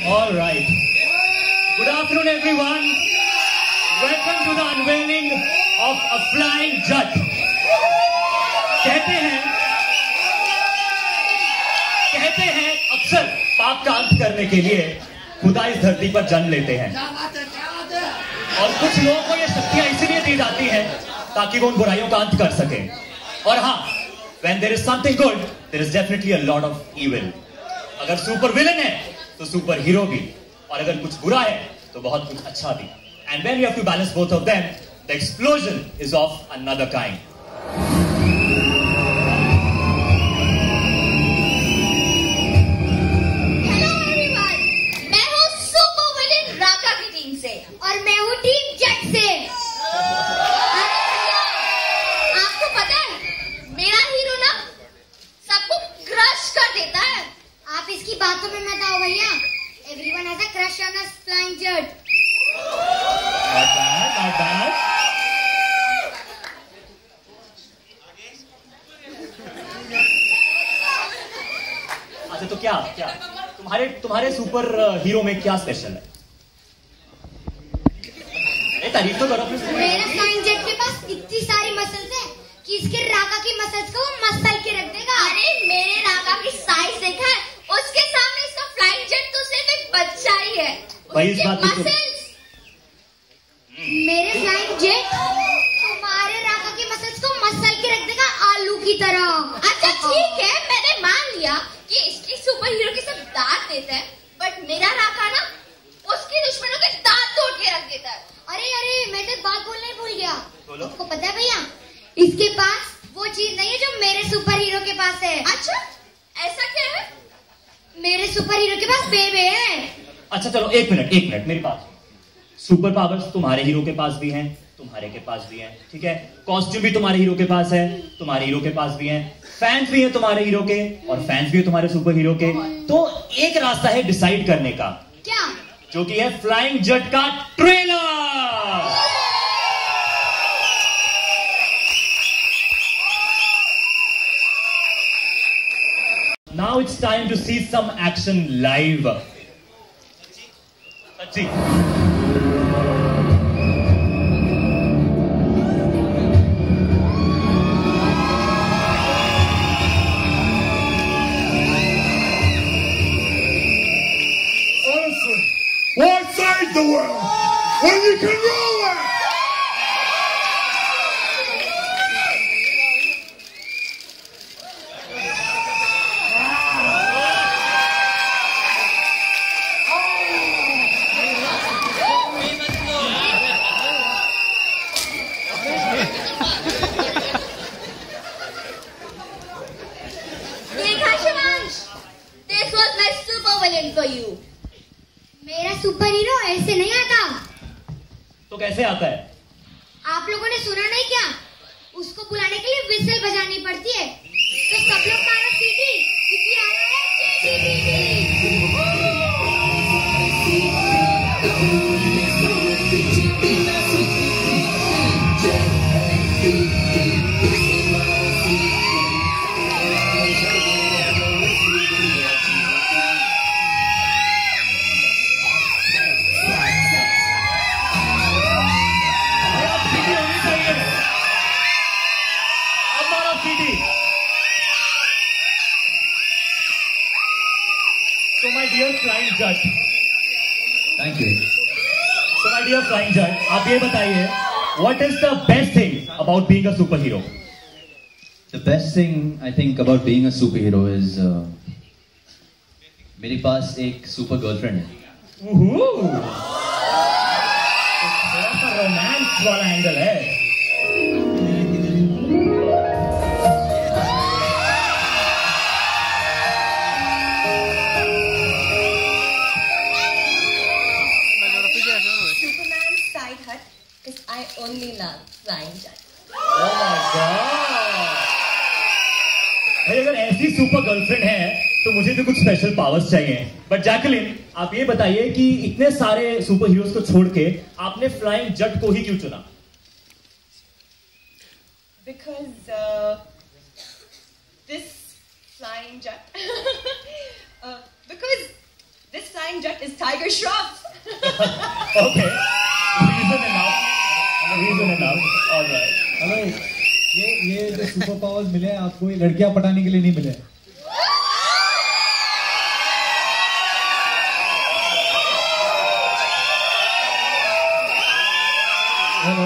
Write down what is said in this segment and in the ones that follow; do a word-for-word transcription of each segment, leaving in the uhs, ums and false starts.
All right. Good afternoon, everyone. Welcome to the unveiling of a flying jet. कहते हैं कहते हैं अक्सर पाप का अंत करने के लिए खुदा इस धरती पर जन्म लेते हैं, और कुछ लोगों को ये शक्तियां इसलिए दी जाती हैं ताकि वो उन बुराइयों का अंत कर सके। और हाँ, when there is something good, there is definitely a lot of evil. अगर सुपर विलन है तो सुपर हीरो भी, और अगर कुछ बुरा है तो बहुत कुछ अच्छा भी। And when you have to balance both of them, the explosion is of another kind. Hello everyone, मैं हूँ सुपर विलन राका की टीम से, और मैं हूँ टीम जेट से। आपको पता है मेरा हीरो ना सबको क्रश कर देता है। आप इसकी बातों में मत आओ भैया। Everyone has a crush on a flying jet. Not bad, not bad. अच्छा तो क्या क्या तुम्हारे तुम्हारे सुपर हीरो में क्या स्पेशल है? अरे तारीफ तो करो। मेरा फ्लाइंग जेट के पास इतनी सारी मसल्स है कि इसके राका की मसल्स को वो मसल के रख देगा। अरे मेरे राका की साइज देखा है? उसके सामने इसका फ्लाइंग जेट तो सिर्फ एक बच्चा ही है। भाई इस बात को मेरे फ्लाइंग जेट तुम्हारे राका की मसल्स को मसल के रख देगा आलू की तरह। अच्छा ठीक है, मैंने मान लिया कि इसके सुपर हीरो के सब दांत देते हैं, बट मेरा राका ना उसके दुश्मनों के दांत तोड़ के रख देता है। अरे अरे मैं तो बात बोलना ही भूल गया। आपको पता है भैया, इसके पास वो चीज नहीं है जो मेरे सुपर हीरो के पास है। अच्छा ऐसा क्या है? मेरे सुपर हीरो के पास बेबे है। अच्छा चलो एक मिनट एक मिनट मेरी बात। सुपर पावर्स तुम्हारे हीरो के पास भी हैं, तुम्हारे के पास भी हैं, ठीक है। कॉस्ट्यूम भी तुम्हारे हीरो के पास है, तुम्हारे हीरो के पास भी हैं। फैंस भी हैं तुम्हारे हीरो के, और फैंस भी हैं तुम्हारे सुपर हीरो के। तो एक रास्ता है डिसाइड करने का। क्या? जो कि है फ्लाइंग जेट का trailer. Now it's time to see some action live. Sachi. Honestly, why save the world when you can rule it? For you. मेरा सुपर हीरो ऐसे नहीं आता। तो कैसे आता है? आप लोगों ने सुना नहीं क्या? उसको बुलाने के लिए विसल बजानी पड़ती है। तो सब लोग मारो सीटी, क्योंकि आ रहा है सीटी। So my dear flying jet, Thank you. so my dear flying jet, आप ये बताइए, what is the best thing about being a superhero? The best thing I think about being a superhero is uh, मेरे पास एक super girlfriend है। Woohoo! थोड़ा सा romance वाला angle है। Superman's side hut is I only love flying jets. Oh my God! भाई अगर ऐसी सुपर गर्लफ्रेंड है तो मुझे भी कुछ स्पेशल पावर्स चाहिए। बट जैकलिन, आप ये बताइए कि इतने सारे सुपर हीरोज को छोड़ के आपने फ्लाइंग जेट को ही क्यों चुना? Because uh, this flying jet, uh, because this flying flying jet is Tiger Shroff. Okay. Reason enough. Reason enough. All right. Hello, ये ये जो सुपर पावर्स मिले हैं आपको, ये लड़कियां पटाने के लिए नहीं मिले. Hello.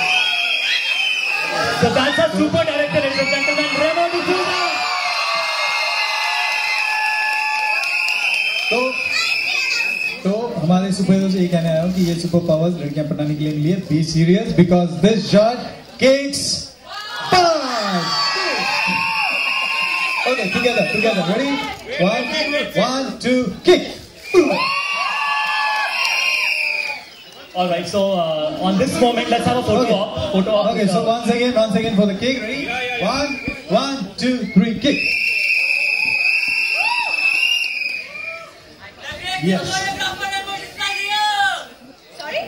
So that's our super director, ladies and gentlemen, Remo D'Souza. तो तो हमारे सुपर हीरो से ये कहने आया हूँ कि ये सुपर पावर्स लड़कियां पटाने के लिए मिली है. Be serious because this shot kicks five. Okay, together, together. Ready? One, one, two, kick. All right. So uh, on this moment, let's have a photo Okay. op. Photo op. Okay, so once again, once again for the kick. Ready? One, one, two, three, kick. Yes. Sorry?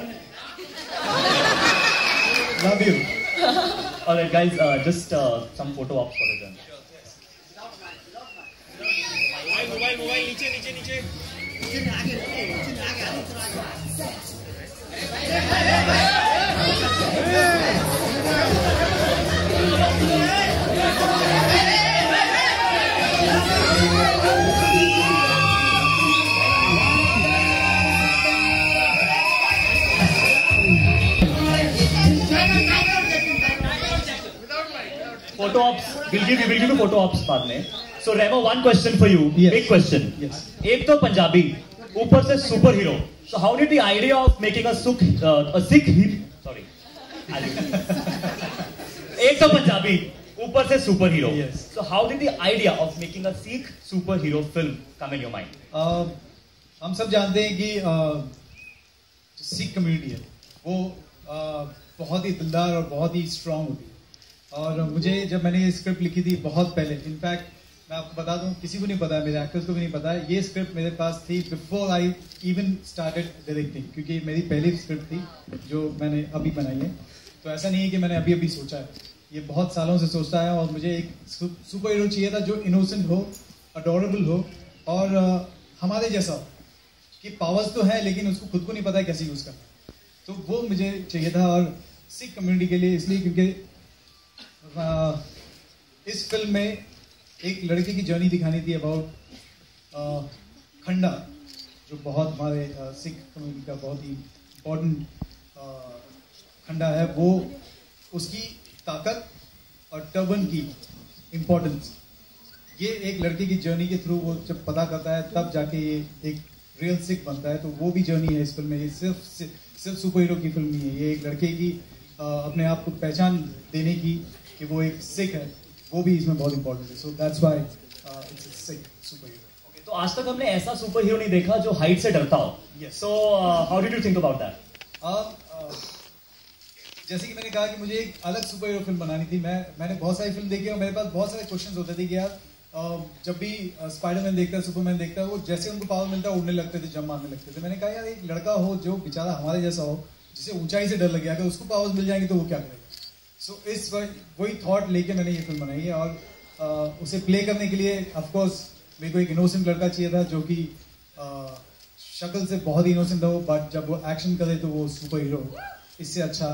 Love you. All right, guys. Uh, just uh, some photo ops for the journey. Mobile mobile नीचे नीचे नीचे Photo ops. We'll give you. We'll give you photo ops बाद में. So Remo, one question for you. Yes. Big question. Yes. एक तो पंजाबी, ऊपर से superhero. So how did the idea of making a Sikh, uh, a Sikh hero? Sorry. एक तो पंजाबी, ऊपर से superhero. Yes. So how did the idea of making a Sikh superhero film come in your mind? Uh, हम सब जानते हैं कि uh, जो सिख कम्युनिटी है वो uh, बहुत ही दिलदार और बहुत ही स्ट्रांग होती है. और मुझे जब मैंने ये स्क्रिप्ट लिखी थी बहुत पहले, इनफैक्ट मैं आपको बता दूं, किसी को नहीं पता है, मेरे एक्टर्स को भी नहीं पता है, ये स्क्रिप्ट मेरे पास थी before I even started directing, क्योंकि मेरी पहली स्क्रिप्ट थी जो मैंने अभी बनाई है. तो ऐसा नहीं है कि मैंने अभी अभी सोचा है, ये बहुत सालों से सोचता है. और मुझे एक सुपर हीरो चाहिए था जो इनोसेंट हो, अडोरेबल हो और uh, हमारे जैसा हो, कि पावर्स तो है लेकिन उसको खुद को नहीं पता है कैसे यूज करना. तो वो मुझे चाहिए था. और सिख कम्युनिटी के लिए इसलिए क्योंकि आ, इस फिल्म में एक लड़के की जर्नी दिखानी थी अबाउट खंडा, जो बहुत हमारे आ, सिख कम्युनिटी का बहुत ही इम्पोर्टेंट खंडा है. वो उसकी ताकत और टर्बन की इम्पोर्टेंस, ये एक लड़के की जर्नी के थ्रू वो जब पता करता है तब जाके ये एक रियल सिख बनता है. तो वो भी जर्नी है इस फिल्म में. ये सिर्फ सिर्फ सुपर हीरो की फिल्म नहीं है, ये एक लड़के की आ, अपने आप को पहचान देने की कि वो एक सिख है, वो भी इसमें बहुत इंपॉर्टेंट है. So that's why it's a Sikh superhero. Okay, तो आज तक हमने ऐसा सुपर हीरो नहीं देखा जो हाइट से डरता हो. Yes. So uh, how did you think about that? जैसे कि मैंने कहा कि मुझे एक अलग सुपर हीरो फिल्म बनानी थी. मैं मैंने बहुत सारी फिल्म देखी और मेरे पास बहुत सारे क्वेश्चंस होते थे कि यार uh, जब भी स्पाइडरमैन देखता है, सुपरमैन देखता है, वो जैसे उनको पावर मिलता है उड़ने लगते थे, जंप मारने लगते थे. मैंने कहा यार एक लड़का हो जो बेचारा हमारे जैसा हो, जिसे ऊंचाई से डर लग गया, अगर उसको पावर्स मिल जाएंगे तो वो क्या करेगा. सो so, इस वही थॉट लेके मैंने ये फिल्म बनाई है. और uh, उसे प्ले करने के लिए ऑफ कोर्स मेरे को एक इनोसेंट लड़का चाहिए था जो कि uh, शक्ल से बहुत ही इनोसेंट हो, बट जब वो एक्शन करे तो वो सुपर हीरो. इससे अच्छा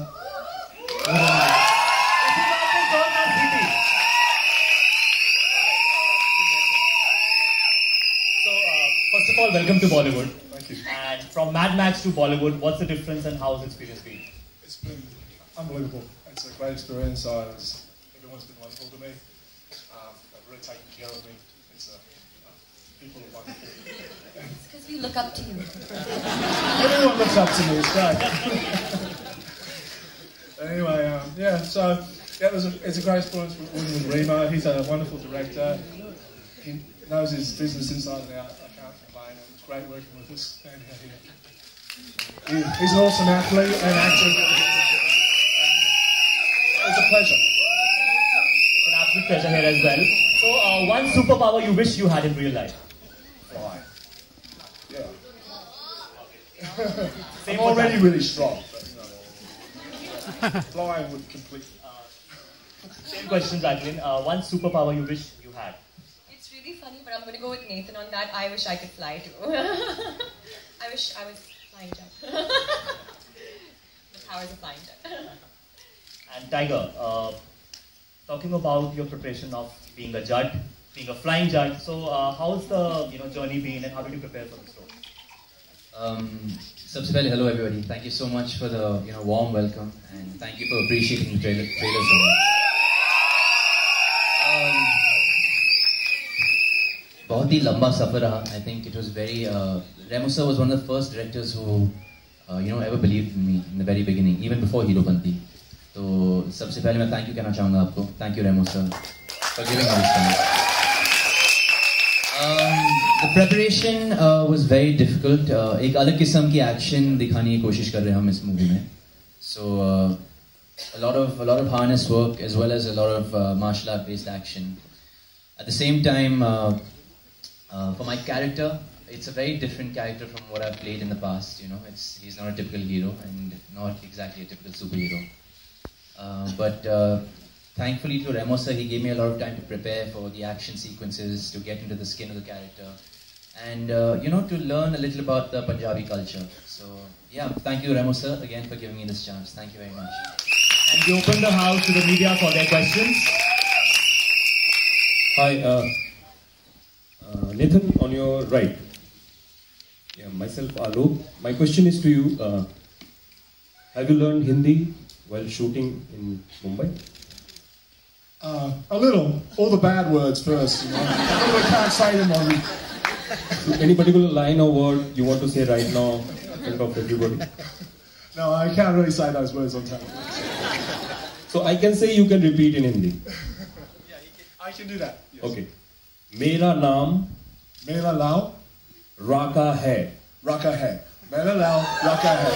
So uh, first of all, welcome to Bollywood. Thank you. And from Mad Max to Bollywood, what's the difference and how's the experience been? It's been unbelievable. It's a great experience. Uh, it's, everyone's been wonderful to me. Um, they've really taken care of me. It's uh, uh, people are wonderful. It's because we look up to you. Everyone looks up to me. It's great. Anyway, um, yeah. So yeah, it was a, it's a great experience working with Remo. He's a wonderful director. He knows his business inside and out. I can't complain. And it's great working with this man here. He, he's an awesome athlete and actor. It's a pleasure. It's an absolute pleasure here as well. So uh, one superpower you wish you had in real life? Fly. Yeah. Same I'm for already that. really strong. But, you know, flying would complete. Same question, Jacqueline. Uh, one superpower you wish you had? It's really funny, but I'm going to go with Nathan on that. I wish I could fly too. wish I was flying jump. The powers of flying jump. And Tiger, uh, talking about your preparation of being a judge, being a flying judge, so uh, how's the you know journey been, and how did you prepare for this role? Um, सबसे पहले hello everybody. Thank you so much for the you know warm welcome and thank you for appreciating the trailer, trailer so much. Um, बहुत ही लंबा सफर रहा. I think it was very. Uh, Remo sir was one of the first directors who uh, you know ever believed in me in the very beginning, even before Heropanti. तो सबसे पहले मैं thank you कहना चाहूँगा आपको. Thank you Remo sir for giving me this chance. Um, the preparation uh, was very difficult. Uh, एक अलग किस्म की action दिखाने की कोशिश कर रहे हैं हम इस movie में. So uh, a lot of a lot of harness work as well as a lot of uh, martial art based action. At the same time, uh, uh, for my character, it's a very different character from what I've played in the past. You know, it's he's not a typical hero and not exactly a typical superhero. Uh, but uh, thankfully to Remo sir, he gave me a lot of time to prepare for the action sequences, to get into the skin of the character, and uh, you know to learn a little about the Punjabi culture. So yeah, thank you Remo sir again for giving me this chance. Thank you very much. And we open the house to the media for their questions. Hi, uh, uh, Nathan, on your right. Yeah, myself, Alok. My question is to you. Uh, have you learned Hindi while shooting in Mumbai? Uh, a little. All the bad words first, you know. I can't say them on. Any particular line or word you want to say right now in front of everybody? No, I can't really say those words on television. So I can say you can repeat in Hindi. Yeah, I can do that. Yes. Okay. मेरा नाम मेरा नाम राका है. राका है. मेरा नाम राका है.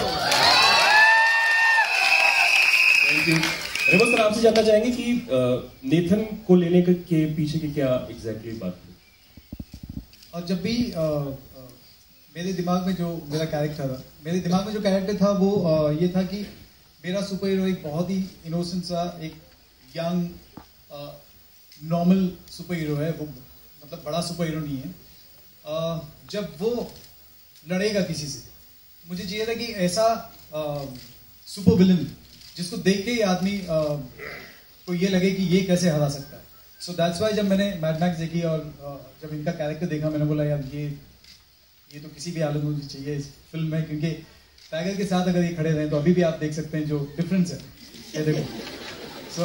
Thank you. Remo sir, आपसे जानना चाहेंगे कि नेथन को लेने के पीछे की क्या एग्जैक्टली बात थी? और जब भी आ, आ, मेरे दिमाग में जो मेरा कैरेक्टर था, मेरे दिमाग में जो कैरेक्टर था वो आ, ये था कि मेरा सुपर हीरो एक बहुत ही इनोसेंट सा एक यंग नॉर्मल सुपर हीरो है. वो मतलब बड़ा सुपर हीरो नहीं है. आ, जब वो लड़ेगा किसी से, मुझे चाहिए था कि ऐसा सुपर विलन जिसको देख के ही आदमी को ये लगे कि ये कैसे हरा सकता है. सो दैट्स वाई जब मैंने मैड मैक्स देखी और uh, जब इनका कैरेक्टर देखा, मैंने बोला यार ये ये तो किसी भी हालत में मुझे चाहिए इस फिल्म में, क्योंकि टाइगर के साथ अगर ये खड़े रहे तो अभी भी आप देख सकते हैं जो डिफरेंस है. ये देखो. सो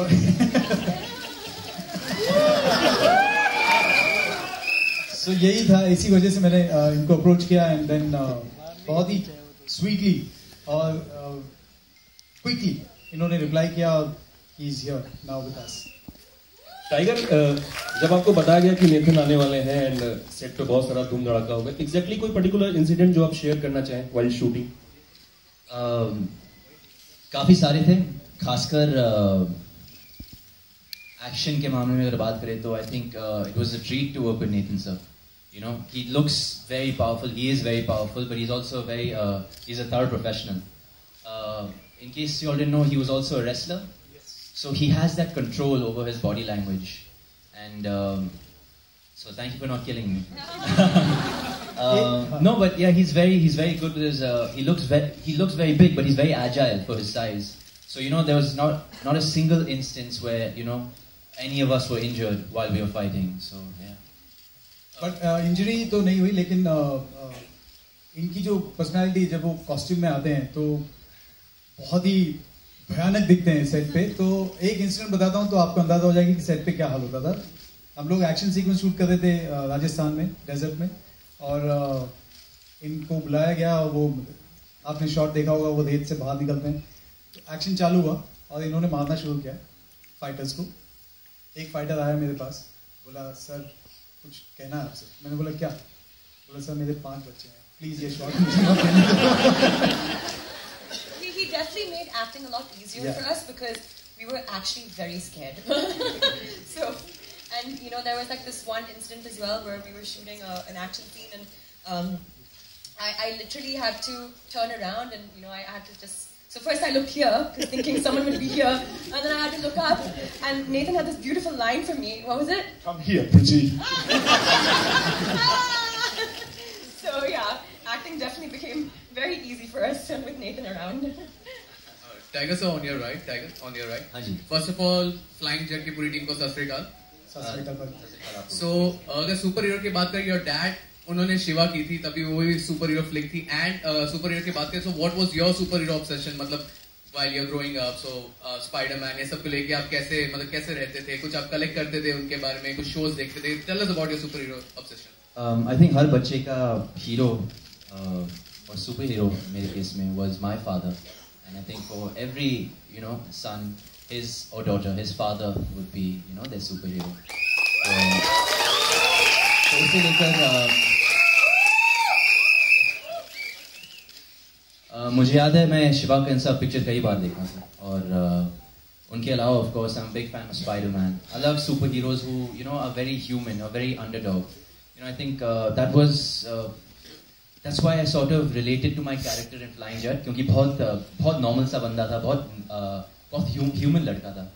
सो यही था, इसी वजह से मैंने uh, इनको अप्रोच किया एंड देन uh, बहुत ही स्वीटली और क्विकली uh, इन्होंने रिप्लाई किया और he is here now with us. Tiger, जब आपको बताया गया कि नेथन आने वाले हैं एंड सेट पे बहुत सारा धूम धड़ाका होगा, एग्जैक्टली कोई पर्टिकुलर इंसिडेंट जो आप शेयर करना चाहें व्हाइल शूटिंग? uh, काफी सारे थे, खासकर एक्शन uh, के मामले में अगर बात करें तो I think it was a treat to work with Nathan sir. You know, he looks very powerful. He is very powerful, but he's also very. Uh, he's a third professional. Uh, in case you already know, he was also a wrestler. Yes. So he has that control over his body language, and um, so thank you for not killing me. uh, no, but yeah, he's very he's very good with his. Uh, he looks very he looks very big, but he's very agile for his size. So you know, there was not not a single instance where you know any of us were injured while we were fighting. So yeah. But injury uh, तो नहीं हुई, लेकिन uh, uh, इनकी जो personality, जब वो costume में आते हैं तो बहुत ही भयानक दिखते हैं सेट पे. तो एक इंसिडेंट बताता हूँ तो आपको अंदाजा हो जाएगा कि सेट पे क्या हाल होता था. हम लोग एक्शन सीक्वेंस शूट कर रहे थे uh, राजस्थान में डेजर्ट में, और uh, इनको बुलाया गया और वो आपने शॉट देखा होगा, वो रेत से बाहर निकलते हैं. तो एक्शन चालू हुआ और इन्होंने मारना शुरू किया फाइटर्स को. एक फाइटर आया मेरे पास, बोला सर कुछ कहना है आपसे. मैंने बोला क्या? बोला सर मेरे पांच बच्चे हैं, प्लीज ये शॉट मुझे मत देना. He definitely made acting a lot easier yeah. for us because we were actually very scared. So, and you know, there was like this one incident as well where we were shooting a, an action scene, and um, I, I literally had to turn around, and you know, I had to just. So first I looked here, thinking someone would be here, and then I had to look up, and Nathan had this beautiful line for me. What was it? Come here, pretty. So yeah, acting definitely became very easy for us with Nathan around. Tiger sir, on your right. Tiger, on your right. हाँ जी. First of all, Flying Jet की पूरी team को सत श्री अकाल. So, अगर super hero की बात करें, your dad, उन्होंने शिवा की थी, तभी वो भी सुपर हीरो फ्लिक थी. And सुपर हीरो की बात करें, so what was your super hero obsession? मतलब while you're growing up, so uh, Spider-Man ये सब को लेके आप कैसे मतलब कैसे रहते थे? कुछ आप कलेक्ट करते थे उनके बारे में, कुछ shows देखते थे? Tell us about your super hero obsession. Um, I think हर बच्चे का hero uh, और super hero मेरे केस में was my father, and I think for every you know son, his or daughter, his father would be you know their superhero. So उसे लेकर uh, Uh, मुझे याद है मैं शिवा का इंसाफ पिक्चर कई बार देखा था और uh, उनके अलावा of course I am big fan of Spiderman. I love superheroes who you know are very human और very underdog. You know I think that was that's why I sort of related to my character in flying jet, क्योंकि बहुत uh, बहुत normal सा बंदा था, बहुत uh, बहुत human लड़का था.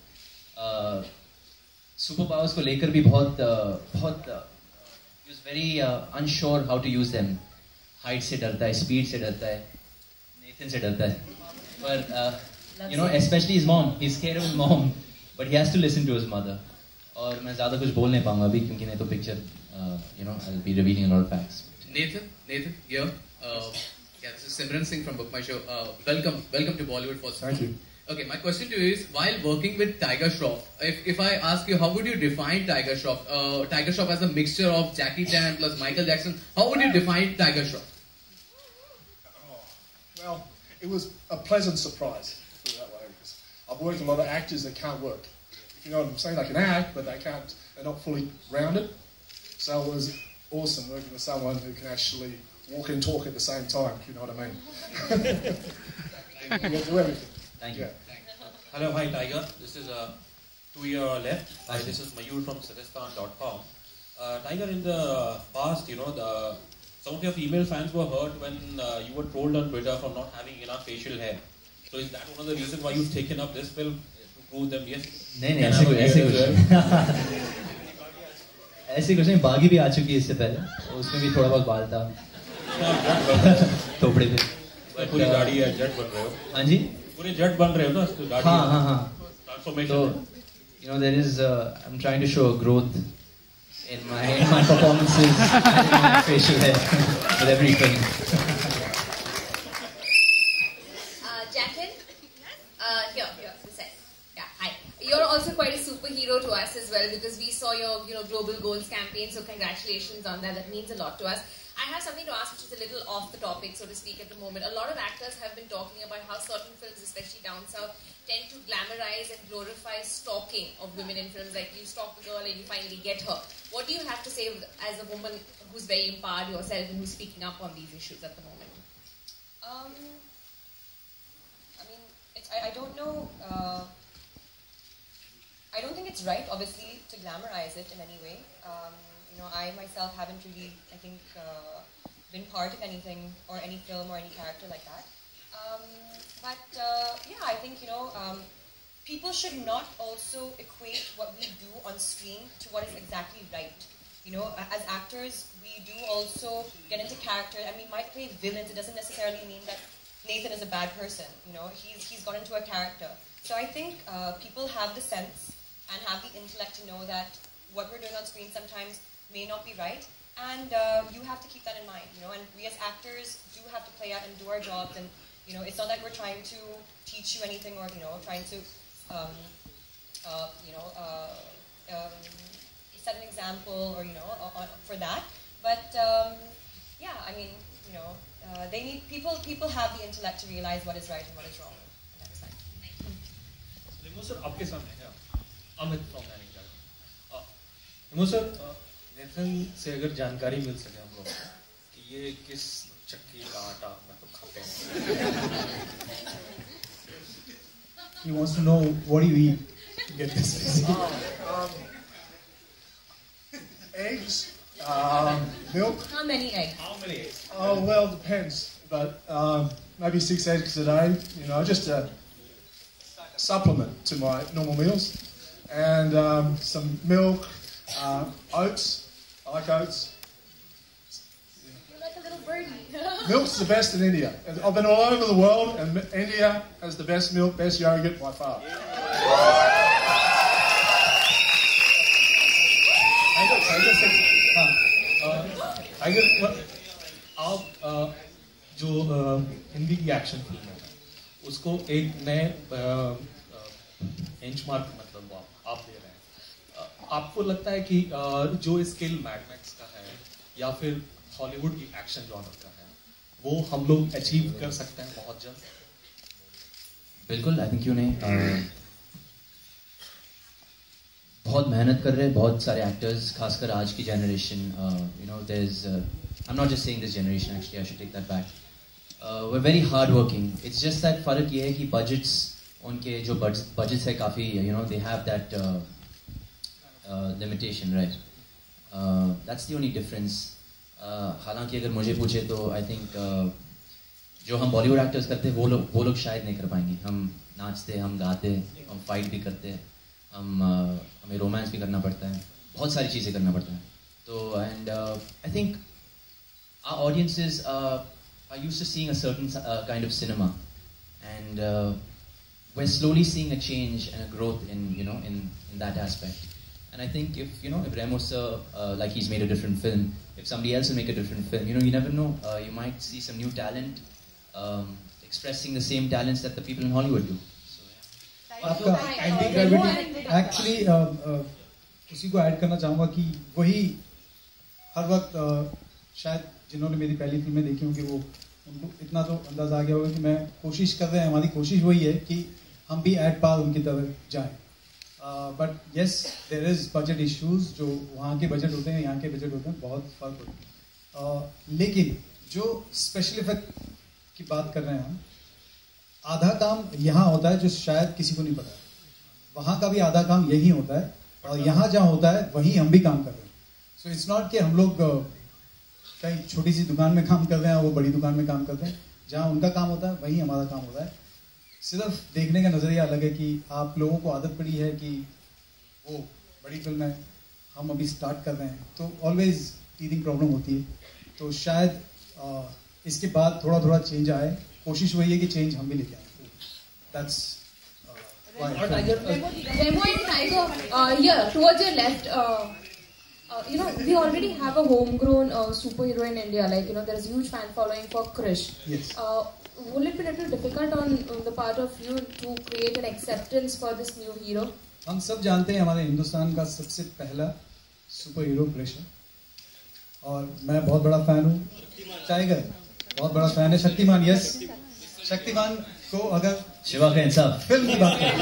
सुपर uh, पावर्स को लेकर भी बहुत uh, बहुत ही was very unsure how to use them. Height से डरता है, स्पीड से डरता है, से डरता है. But uh, you know, especially his mom, he's scared of his mom, but he has to listen to his mother. और मैं ज़्यादा कुछ बोल नहीं पाऊँगा अभी क्योंकि नहीं तो picture, uh, you know, I'll be revealing a lot of facts. Nathan, Nathan, here. Uh, yeah, this is Simran Singh from Book My Show. Uh, welcome, welcome to Bollywood first. Thank you. Okay, my question to you is, while working with Tiger Shroff, if if I ask you, how would you define Tiger Shroff? Uh, Tiger Shroff as a mixture of Jackie Chan plus Michael Jackson. How would you define Tiger Shroff? Well, it was a pleasant surprise, put it that way. Because I've worked with a lot of actors that can't work. If you know what I'm saying, they can act, but they can't. They're not fully rounded. So it was awesome working with someone who can actually walk and talk at the same time. If you know what I mean. You can do everything. Thank you. Yeah. Hello, hi Tiger. This is uh, to your left. Hi, this is Mayur from Satistan dot com. Uh, Tiger, in the past, you know, the some of your female fans were hurt when uh, you were trolled on Twitter for not having enough facial hair. So is that one of the reasons why you've taken up this film to prove them yes? नहीं नहीं ऐसे कुछ ऐसे कुछ ऐसे कुछ नहीं. बागी भी आ चुकी है इससे पहले, उसमें भी थोड़ा बहुत बाल था थोपड़े पे. पूरी दाढ़ी है, जट बन रहे हो. हाँ जी, पूरे जट बन रहे हो ना, दाढ़ी. हाँ हाँ हाँ. Transformation. So you know there is uh, I'm trying to show a growth in my in my performances and in my facial hair with every film. Uh, Jacqueline, uh, here, here, this side. Yeah, hi. You're also quite a superhero to us as well because we saw your, you know, Global Goals campaign. So congratulations on that. That means a lot to us. I have something to ask which is a little off the topic, so to speak, at the moment. A lot of actors have been talking about how certain films, especially down south, tend to glamorize and glorify stalking of women in films. Like you stalk the girl and you finally get her. What do you have to say as a woman who's very empowered yourself and who's speaking up on these issues at the moment? Um, I mean, it's, I, I don't know. Uh, I don't think it's right, obviously, to glamorize it in any way. Um, you know, I myself haven't really, I think, uh, been part of anything or any film or any character like that. Um, but uh, yeah, I think, you know, um, people should not also equate what we do on screen to what is exactly right. You know, as actors, we do also get into character, and we might play villains. It doesn't necessarily mean that Nathan is a bad person. You know, he's he's got into a character. So I think uh, people have the sense and have the intellect to know that what we're doing on screen sometimes may not be right, and uh, you have to keep that in mind. You know, and we as actors do have to play out and do our jobs. And you know, it's not like we're trying to teach you anything or you know, trying to, um, uh, you know, uh, um, set an example or you know, uh, for that. But um, yeah, I mean, you know, uh, they need people. People have the intellect to realize what is right and what is wrong. And that is fine. Remo sir, आपके सामने है Amit from Manager. Remo sir, Nathan से अगर जानकारी मिल सके हम लोग कि ये किस चक्की का आटा मतलब खाते हैं. He wants to know what do you eat to get this. um, um, eggs, um, milk. How many eggs? How many eggs? Oh well, depends, but um, maybe six eggs a day. You know, just a supplement to my normal meals, and um, some milk, uh, oats. I like oats. You're like a little birdie. Milk's the best in India. I've been all over the world, and India has the best milk, best yogurt by far. Tiger, आप जो हिंदी की action film है उसको एक नए benchmark मतलब आप, आप दे रहे हैं, आपको लगता है कि जो स्किल मैड मैक्स का है या फिर हॉलीवुड की एक्शन जॉनर का है वो हम लोग अचीव कर सकते हैं बहुत जल्द? बिल्कुल, आई थिंक क्यों नहीं, बहुत मेहनत कर रहे हैं बहुत सारे एक्टर्स, खासकर आज की generation. You know there is, I am not just saying this generation, actually I should take that back. We are very hard working. It's just that फर्क ये है कि बजट्स, उनके जो बजट्स है काफ़ी, you know they have that limitation, right? That's the only difference. हालांकि अगर मुझे पूछे तो आई थिंक uh, जो हम बॉलीवुड एक्टर्स करते हैं वो लोग वो लोग शायद नहीं कर पाएंगे. हम नाचते, हम गाते, हम फाइट भी करते हैं, हम uh, हमें रोमांस भी करना पड़ता है, बहुत सारी चीज़ें करना पड़ता है. तो and I think our audiences are used to seeing a certain uh, kind of cinema, and uh, we're slowly seeing a change and a growth in, you know, in, in that aspect. And I think if, you know, if Remo sir, uh, like he's made a different film, if somebody else will make a different film, you know, you never know, uh, you might see some new talent um, expressing the same talents that the people in Hollywood do. So, yeah. आपका anti gravity actually उसी को add करना चाहूँगा कि वही हर वक्त uh, शायद जिन्होंने मेरी पहली फिल्में देखी होंगी वो उनको इतना तो अंदाजा आ गया होगा कि मैं कोशिश कर रहे हैं, हमारी कोशिश वही है कि हम भी एट पार उनकी तरफ जाएं. But yes, there is budget issues. जो वहाँ के बजट होते हैं यहाँ के बजट होते हैं, बहुत फर्क होता है. uh, लेकिन जो स्पेशल इफेक्ट की बात कर रहे हैं हम, आधा काम यहाँ होता है जो शायद किसी को नहीं पता. वहाँ का भी आधा काम यही होता है और यहाँ जहाँ होता है वहीं हम भी काम कर रहे हैं. सो इट्स नॉट कि हम लोग uh, कहीं छोटी सी दुकान में काम कर रहे हैं वो बड़ी दुकान में काम करते हैं. जहाँ उनका काम होता है वहीं हमारा काम होता है. सिर्फ देखने का नज़रिया अलग है कि आप लोगों को आदत पड़ी है कि वो बड़ी फिल्म है, हम अभी स्टार्ट कर रहे हैं, तो ऑलवेज टीथिंग प्रॉब्लम होती है. तो शायद आ, इसके बाद थोड़ा थोड़ा चेंज आए. कोशिश वही है कि चेंज हम भी लेके आए. That's Remo and Tiger, uh, yeah, towards your left, uh, uh, you know, we already have a homegrown uh, superhero in India. Like, you know, there is a huge fan following for Krish. Yes. Uh, will it be a little difficult on, on the part of you to create an acceptance for this new hero? हम सब जानते हैं हमारे हिंदुस्तान का सबसे पहला super hero Krrish है और मैं बहुत बड़ा फैन हूँ. टाइगर बहुत बड़ा फैन है. शक्तिमान, यस, शक्तिमान को अगर शिवा का इंसाफ फिल्म की बात करें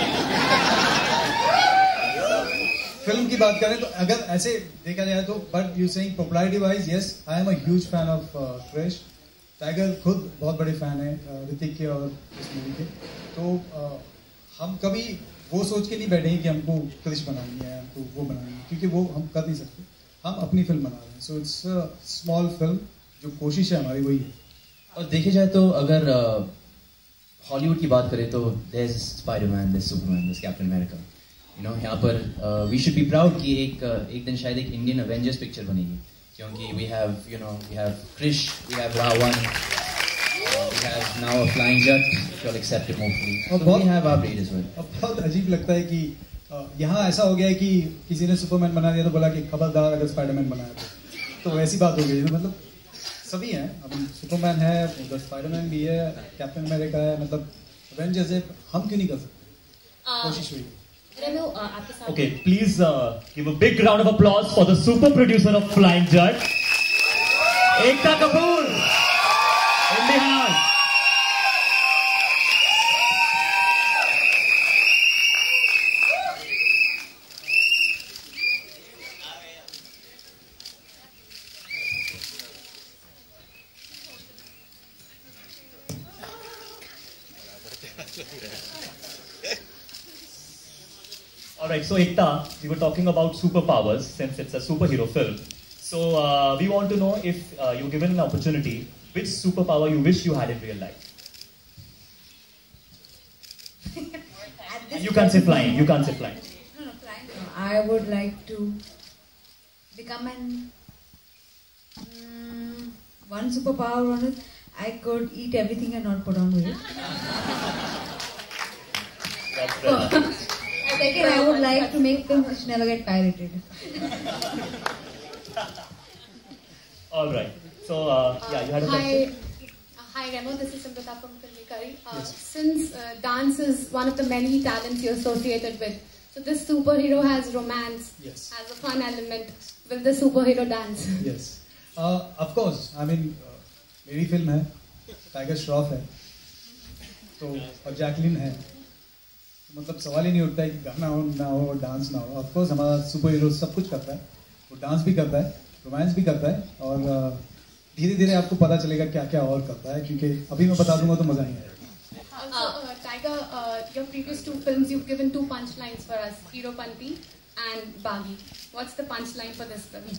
फिल्म की बात करें तो अगर ऐसे देखा जाए तो, but you saying popularity wise, yes, I am a huge fan of Krrish. Tiger खुद बहुत बड़े फैन है ऋतिक के और इस मूवी के. तो uh, हम कभी वो सोच के नहीं बैठे कि हमको क्रिश बनानी है, हमको वो बनानी है, क्योंकि वो हम कर नहीं सकते. हम अपनी फिल्म बना रहे हैं. So it's a small film. जो कोशिश है हमारी वही है. और देखे जाए तो अगर हॉलीवुड uh, की बात करें तो there is Spiderman, there is Superman, there is Captain America. You know, यहाँ पर वी शुड बी प्राउड कि एक uh, एक दिन शायद एक इंडियन एवेंजर्स पिक्चर बनेगी, क्योंकि we have, you know, we have Krrish, we have Ravan, we have now a flying Jatt, if you all accept it mostly. और we have our breed as well. बहुत अजीब लगता है कि uh, यहाँ ऐसा हो गया है कि किसी ने सुपरमैन बना दिया तो बोला कि खबरदार अगर स्पाइडरमैन बनाया तो, तो ऐसी बात हो गई. मतलब सभी हैं, अभी सुपरमैन है, उधर स्पाइडरमैन भी है, कैप्टन अमेरिका है, मतलब एवेंजर्स है. हम क्यों नहीं कर सकते? कोशिश हुई. Okay, please uh, give a big round of applause for the super producer of Flying Judge, Ekta Kapoor, in the house. Alright, so Ekta, we were talking about superpowers since it's a superhero film. So uh, we want to know if uh, you're given an opportunity, which superpower you wish you had in real life? You can't say flying, you can't say flying. No, no, flying. No, I would like to become an... Um, one superpower, one is, I could eat everything and not put on weight. That's the Second, I would like to make films which never get pirated. All right. So, uh, yeah, you had a Hi, question? uh, hi Remo, this is Samrita from Filmikari. Uh, Yes. Since uh, dance is one of the many talents you're associated with, so this superhero has romance, Yes. has a fun element. Will the superhero dance? Yes. Uh, of course. I mean, uh, मेरी film है, टाइगर श्रॉफ है, तो और Jacqueline है. मतलब सवाल ही नहीं उठता है कि गाना हो ना हो डांस ना हो. ऑफ कोर्स हमारा सुपर हीरो सब कुछ करता है, वो डांस भी करता है, रोमांस भी करता है, और धीरे धीरे आपको पता चलेगा क्या क्या और करता है, क्योंकि अभी मैं बता दूंगा तो मजा नहीं आएगा. Also, uh, Tiger, uh, your previous two films, you've given two punchlines for us, Hero Panti and Baghi. What's the punchline for this film?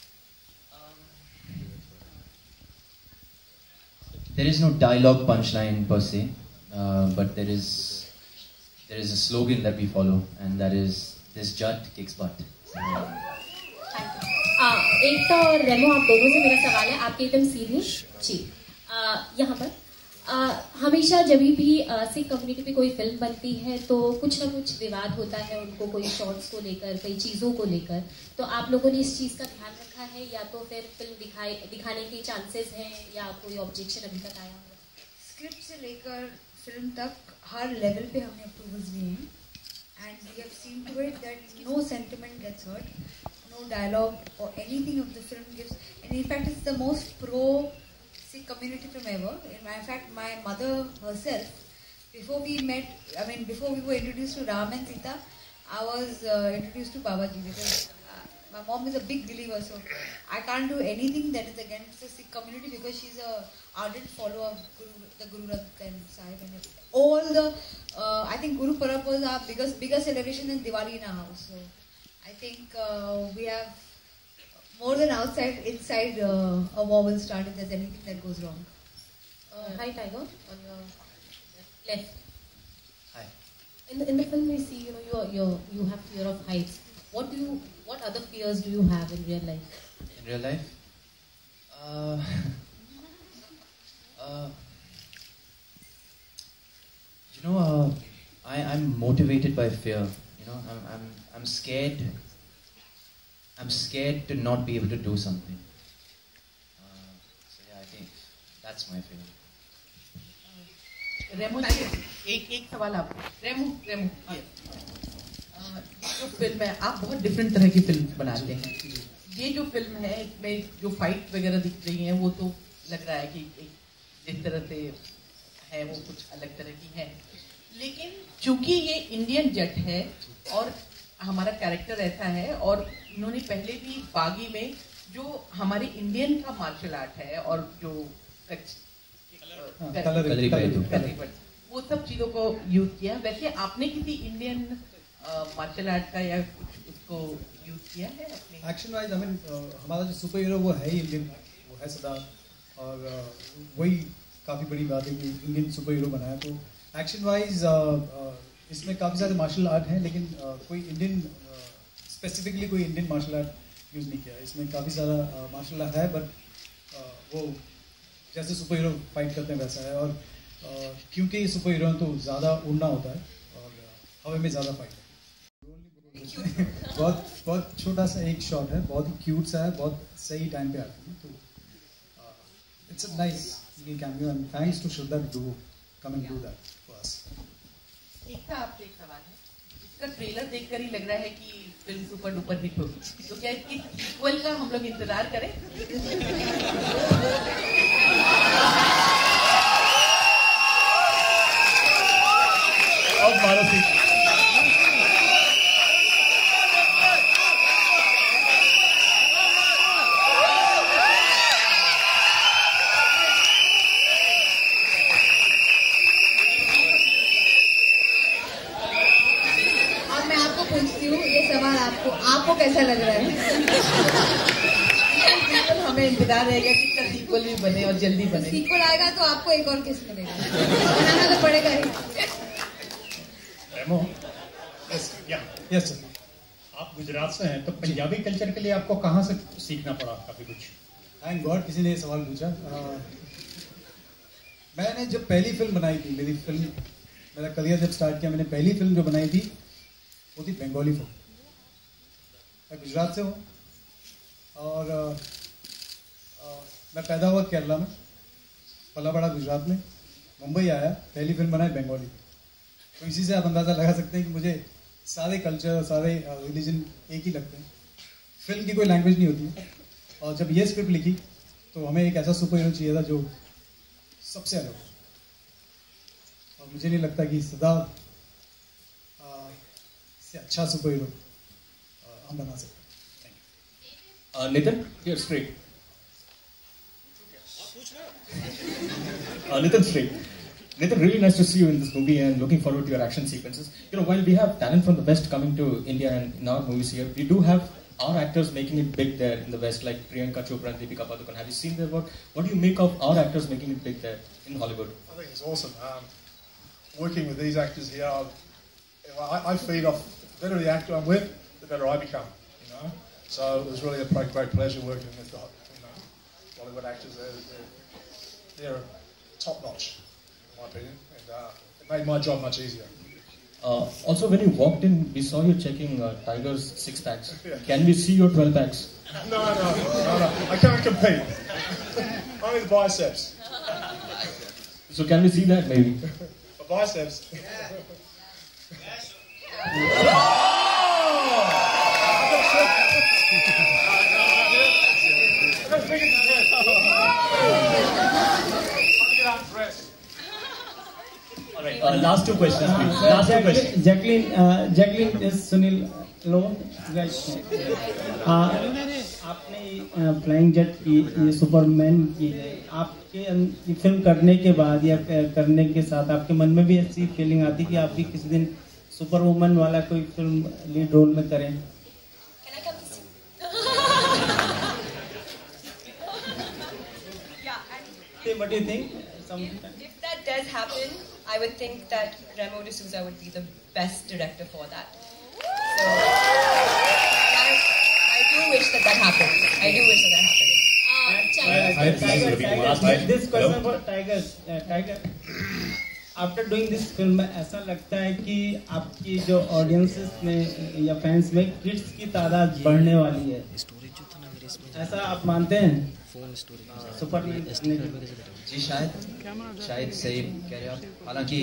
There is no dialogue punchline per se, uh, but there is there is a slogan that we follow, and that is this jut kicks butt. आ, एक तो रेमो आप दोनों से मेरा सवाल है, आपके एकदम सीधे जी आ, यहाँ पर आ, हमेशा जब भी सिख कम्युनिटी पे कोई फिल्म बनती है तो कुछ ना कुछ विवाद होता है उनको, कोई शॉर्ट्स को लेकर, कई चीज़ों को लेकर. तो आप लोगों ने इस चीज़ का ध्यान रखा है, या तो फिर फिल्म दिखाए दिखाने के चांसेस हैं, या कोई ऑब्जेक्शन अभी तक आया हो? स्क्रिप्ट से लेकर फिल्म तक हर लेवल पे हमने अप्रूवल्स दिए हैं, and we have seen to it that no sentiment gets hurt, no dialogue or anything of the film gives, and in fact it's the most pro Sikh community film ever. In fact, my mother herself, before we met, I mean before we were introduced to Ram and Sita, I was uh, introduced to Babaji, because uh, my mom is a big believer, so I can't do anything that is against the Sikh community, because she's a ardent follower of Guru, the Guru Granth and Sahib, and all the uh, I think Guru Parab was our biggest bigger celebration than Diwali in our house. So I think uh, we have more than outside, inside uh, a war will start if there's anything that goes wrong. Uh, hi Tiger, on your left. Hi. In the, in the film we see, you know, you you you have fear of heights. What do you, what other fears do you have in real life? In real life, uh, uh, you know, uh, I I'm motivated by fear. You know, I'm I'm I'm scared. I'm scared to not be able to do something. Uh, so yeah, I think that's my fear. Remo एक एक सवाल आप रेमो रेमो जो film है, आप बहुत different तरह की फिल्म बनाते हैं. ये जो फिल्म है इसमें जो फाइट वगैरह दिख रही हैं वो तो लग रहा है कि एक जिस तरह से है वो कुछ अलग तरह की है, लेकिन चूंकि ये इंडियन जट है और हमारा कैरेक्टर ऐसा है, और इन्होंने पहले भी बागी में जो हमारे इंडियन का मार्शल आर्ट है और जो वो सब चीजों को यूज किया. वैसे आपने किसी इंडियन मार्शल आर्ट का या कुछ उसको यूज किया है अपने? एक्शन वाइज आई मीन हमारा जो सुपर हीरो वो है ही इंडियन, वो है सिद्धार्थ, और uh, वही काफ़ी बड़ी बात है कि इंडियन सुपर हीरो बनाया. तो एक्शन वाइज इसमें काफ़ी सारे मार्शल आर्ट हैं, लेकिन uh, कोई इंडियन स्पेसिफिकली कोई इंडियन मार्शल आर्ट यूज़ नहीं किया. इसमें काफ़ी सारा मार्शल आर्ट है, बट uh, वो जैसे सुपर हीरो फाइट करते हैं वैसा है. और uh, क्योंकि सुपर हीरो तो ज़्यादा उड़ना होता है और uh, हवा में ज़्यादा फाइट है. बहुत बहुत छोटा सा एक शॉट है, बहुत ही क्यूट सा है, बहुत सही टाइम पे आती है. तो it's a nice cameo, and thanks to Shraddha do come and do that for us. एक का आपसे एक सवाल है, इसका ट्रेलर देखकर ही लग रहा है कि फिल्म सुपर डुपर हिट होगी, तो क्या इसकी सीक्वल का हम लोग इंतजार करें? अब मारो आपको कैसा लग रहा है? हमें इंतजार रहेगा कि इसका सीक्वल भी बने और जल्दी बने. सीक्वल आएगा तो आपको एक और किस मिलेगा, बनाना तो पड़ेगा ही. रेमो, यस सर, आप गुजरात से हैं, तो पंजाबी कल्चर के लिए आपको कहाँ से सीखना पड़ा काफी कुछ? थैंक गॉड किसी ने सवाल पूछा. मैंने जब पहली फिल्म बनाई थी, मेरी फिल्म, मेरा करियर जब स्टार्ट किया, मैंने पहली फिल्म जो बनाई थी वो थी बंगाली फिल्म। मैं गुजरात से हूँ और आ, आ, मैं पैदा हुआ केरला में, पला बड़ा गुजरात में, मुंबई आया, पहली फिल्म बनाई बंगाली। तो इसी से आप अंदाज़ा लगा सकते हैं कि मुझे सारे कल्चर, सारे रिलीजन एक ही लगते हैं। फिल्म की कोई लैंग्वेज नहीं होती। और जब ये स्क्रिप्ट लिखी तो हमें एक ऐसा सुपर हीरो चाहिए था जो सबसे अलग हो। और मुझे नहीं लगता कि सदा से अच्छा सुपर हीरो हम बना सकते हैं। uh, Nitin, you're straight. uh, Nitin straight. Nitin, really nice to see you in this movie and looking forward to your action sequences. You know, while we have talent from the West coming to India and in our movies here, we do have our actors making it big there in the West, like Priyanka Chopra and Deepika Padukone. Have you seen their work? What do you make of our actors making it big there in Hollywood? I think it's awesome. Um, working with these actors here, I, I feed off. The better the actor I'm with, the better I become. You know, so it was really a great, great pleasure working with the you know, Hollywood actors. They're, they're, they're top notch, in my opinion, and uh, it made my job much easier. Uh, also, when you walked in, we saw you checking uh, Tiger's six packs. Yeah. Can we see your twelve packs? No, no, no, no. I can't compete. Only the biceps. So can we see that maybe? The biceps. All right. Uh, last two questions, please. Last two questions. Jacqueline, uh, Jacqueline is Sunil Lohan. आपने flying jet की, ये Superman की, आपके ये film करने के बाद या करने के साथ आपके मन में भी ऐसी फीलिंग आती कि आप भी किसी दिन सुपर वुमन वाला कोई फिल्म लीड रोल में करें? What do you think? If, if that does happen, I would think that Remo D'Souza would be the best director for that. So, I, I do wish that that happened. I do wish that that happened. Uh, Tiger, Tiger, Tiger, this question for Tiger. Uh, Tiger, after doing this film, ऐसा लगता है कि आपकी जो audiences में या fans में kids की तादाद बढ़ने वाली है। ऐसा आप मानते हैं? सुपर जी शायद शायद सही कह रहे हो आप। हालांकि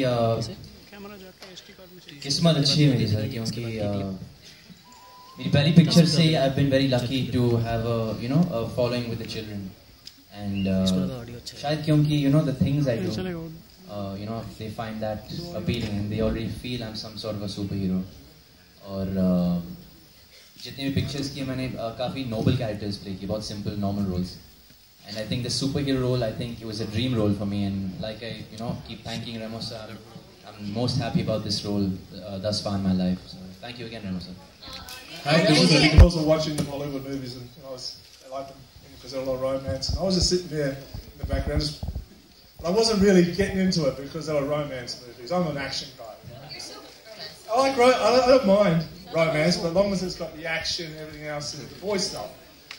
किस्मत अच्छी है मेरी सर, क्योंकि मेरी पहली पिक्चर से I have been very lucky to have a you know a following with the children and शायद क्योंकि you know the things I do you know they find that appealing and they already feel I am some sort of a super hero. और जितनी भी pictures की मैंने uh, काफ़ी Nobel characters play किए, बहुत simple normal roles, and I think the superhero role, I think it was a dream role for me, and like I you know keep thanking Remo sir, I'm most happy about this role uh, thus far in my life, so thank you again Remo sir. I was also watching the Hollywood movies, and you know, I, was, I like them because they're a lot of romance, and I was just sitting there in the background, just, but I wasn't really getting into it because they were romance movies. I'm an action guy. I like ro- I don't mind romance, but as long as it's got the action and everything else and the boy stuff.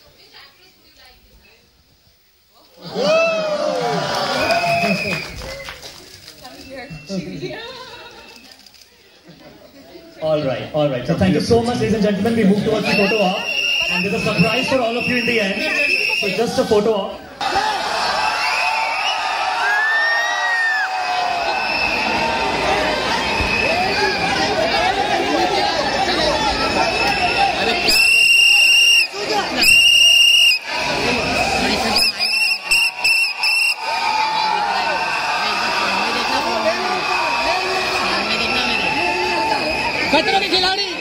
All right, all right. So thank you so much, ladies and gentlemen. We move towards the photo op, and there's a surprise for all of you in the end. So just a photo op. खतरों के खिलाड़ी